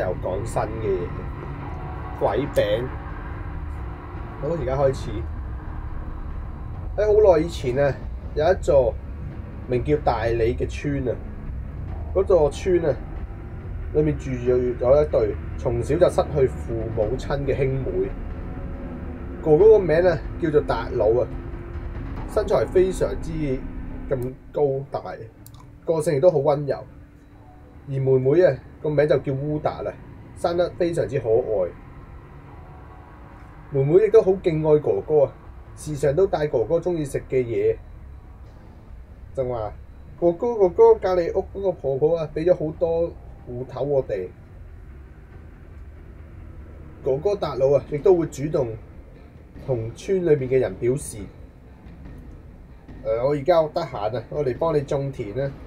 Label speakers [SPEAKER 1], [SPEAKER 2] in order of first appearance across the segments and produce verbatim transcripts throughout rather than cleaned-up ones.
[SPEAKER 1] 又講新嘅嘢，鬼餅。好，而家開始。喺好耐以前啊，有一座名叫大理嘅村啊。嗰座村啊，裏面住住咗一對從小就失去父母親嘅兄妹。哥哥個名啊叫做達佬啊，身材非常之咁高大，個性亦都好溫柔。而妹妹啊個名就叫烏達啦，生得非常之可愛。妹妹亦都好敬愛哥哥啊，時常都帶哥哥中意食嘅嘢，就話哥哥哥哥，隔離屋嗰個婆婆啊，俾咗好多芋頭我哋。哥哥達佬啊，亦都會主動同村裏面嘅人表示：誒、呃，我而家好得閒啊，我嚟幫你種田啦。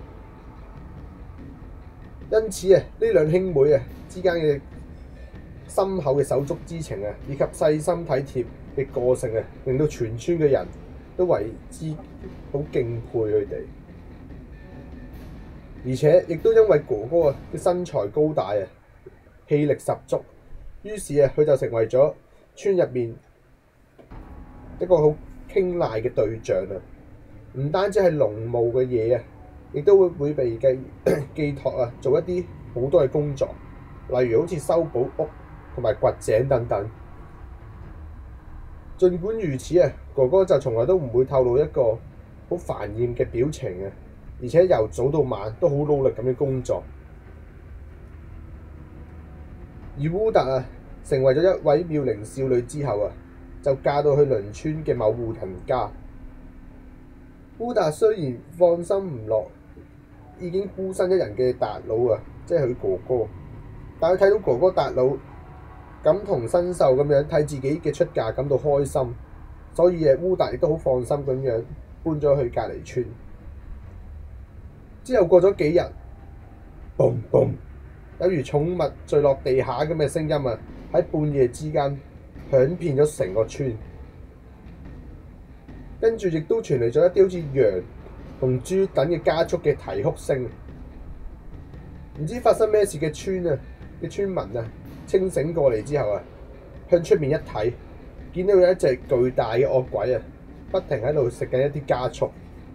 [SPEAKER 1] 因此啊，呢兩兄妹啊之間嘅深厚嘅手足之情啊，以及細心體貼嘅個性啊，令到全村嘅人都為之好敬佩佢哋。而且亦都因為哥哥啊嘅身材高大啊，氣力十足，於是啊佢就成為咗村入面一個好傾賴嘅對象啊。唔單止係農務嘅嘢啊，亦都會會被寄寄託啊，做一啲好多嘅工作，例如好似修補屋同埋掘井等等。儘管如此啊，哥哥就從來都唔會透露一個好煩厭嘅表情啊，而且由早到晚都好努力咁樣工作。而烏達啊，成為咗一位妙齡少女之後啊，就嫁到去鄰村嘅某戶人家。烏達雖然放心唔落已經孤身一人嘅達佬啊，即係佢哥哥，但佢睇到哥哥達佬感同身受咁樣睇自己嘅出嫁感到開心，所以誒烏達亦都好放心咁樣搬咗去隔離村。之後過咗幾日，嘣嘣，有如寵物墜落地下咁嘅聲音啊，喺半夜之間響遍咗成個村。跟住亦都傳嚟咗一啲好似羊同豬等嘅家畜嘅啼哭聲。唔知發生咩事嘅村啊嘅村民啊，清醒過嚟之後啊，向出面一睇，見到有一隻巨大嘅惡鬼啊，不停喺度食緊一啲家畜。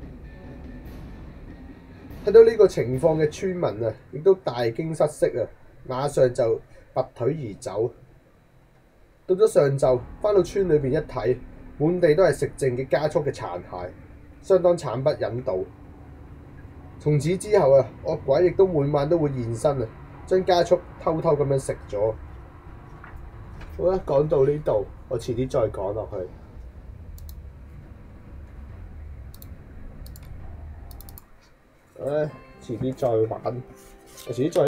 [SPEAKER 1] 睇到呢個情況嘅村民啊，亦都大驚失色啊，馬上就拔腿而走。到咗上晝，返到村裏邊一睇，滿地都係食剩嘅家畜嘅殘骸，相當慘不忍睹。從此之後啊，惡鬼亦都每晚都會現身啊，將家畜偷偷咁樣食咗。好啦，講到呢度，我遲啲再講落去。唉，遲啲再玩，我遲啲再。